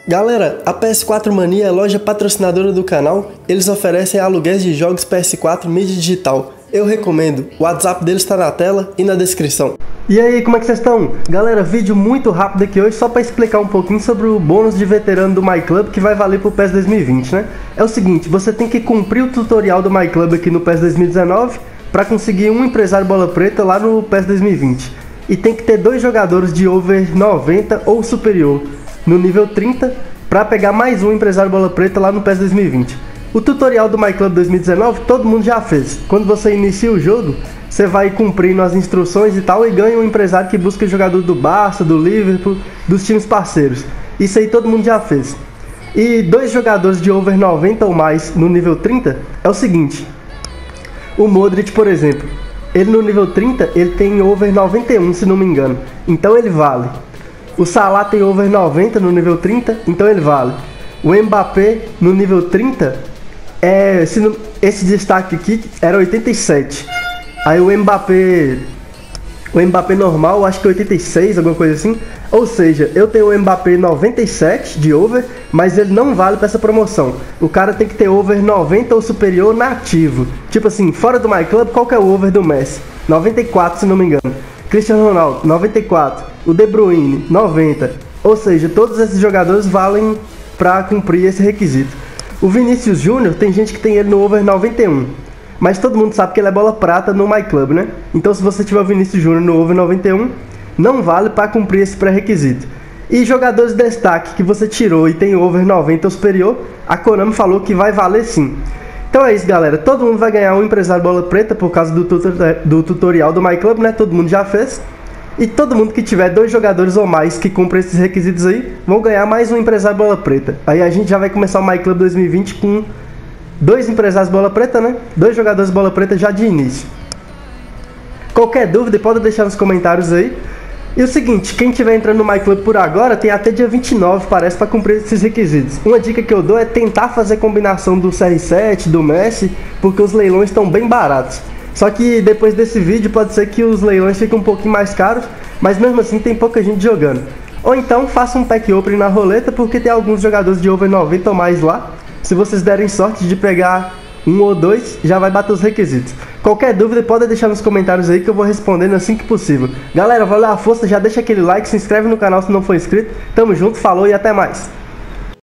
Galera, a PS4 Mania é a loja patrocinadora do canal. Eles oferecem aluguéis de jogos PS4 mídia digital. Eu recomendo, o WhatsApp deles está na tela e na descrição. E aí, como é que vocês estão? Galera, vídeo muito rápido aqui hoje só para explicar um pouquinho sobre o bônus de veterano do MyClub que vai valer pro PES 2020, né? É o seguinte, você tem que cumprir o tutorial do MyClub aqui no PES 2019 para conseguir um empresário bola preta lá no PES 2020. E tem que ter 2 jogadores de over 90 ou superior no nível 30 para pegar mais um empresário bola preta lá no PES 2020. O tutorial do MyClub 2019 todo mundo já fez. Quando você inicia o jogo, você vai cumprindo as instruções e tal e ganha um empresário que busca jogador do Barça, do Liverpool, dos times parceiros. Isso aí todo mundo já fez. E 2 jogadores de over 90 ou mais no nível 30 é o seguinte. O Modric, por exemplo, ele no nível 30 ele tem over 91, se não me engano. Então ele vale. O Salah tem over 90 no nível 30, então ele vale. O Mbappé no nível 30, esse destaque aqui era 87. Aí o Mbappé normal, acho que 86, alguma coisa assim. Ou seja, eu tenho o Mbappé 97 de over, mas ele não vale para essa promoção. O cara tem que ter over 90 ou superior nativo. Tipo assim, fora do MyClub, qual que é o over do Messi? 94, se não me engano. Cristiano Ronaldo, 94. O De Bruyne, 90. Ou seja, todos esses jogadores valem para cumprir esse requisito. O Vinícius Júnior, tem gente que tem ele no over 91. Mas todo mundo sabe que ele é bola prata no MyClub, né? Então se você tiver o Vinícius Júnior no over 91, não vale para cumprir esse pré-requisito. E jogadores de destaque que você tirou e tem over 90 ou superior, a Konami falou que vai valer sim. Então é isso, galera. Todo mundo vai ganhar um empresário bola preta por causa do tutorial do MyClub, né? Todo mundo já fez. E todo mundo que tiver 2 jogadores ou mais que cumprem esses requisitos aí, vão ganhar mais um empresário bola preta. Aí a gente já vai começar o MyClub 2020 com 2 empresários bola preta, né? 2 jogadores bola preta já de início. Qualquer dúvida pode deixar nos comentários aí. E o seguinte, quem estiver entrando no MyClub por agora, tem até dia 29, parece, para cumprir esses requisitos. Uma dica que eu dou é tentar fazer combinação do CR7, do Messi, porque os leilões estão bem baratos. Só que depois desse vídeo pode ser que os leilões fiquem um pouquinho mais caros, mas mesmo assim tem pouca gente jogando. Ou então faça um pack opening na roleta, porque tem alguns jogadores de over 90 ou mais lá. Se vocês derem sorte de pegar 1 ou 2, já vai bater os requisitos. Qualquer dúvida pode deixar nos comentários aí que eu vou respondendo assim que possível. Galera, valeu a força, já deixa aquele like, se inscreve no canal se não for inscrito. Tamo junto, falou e até mais.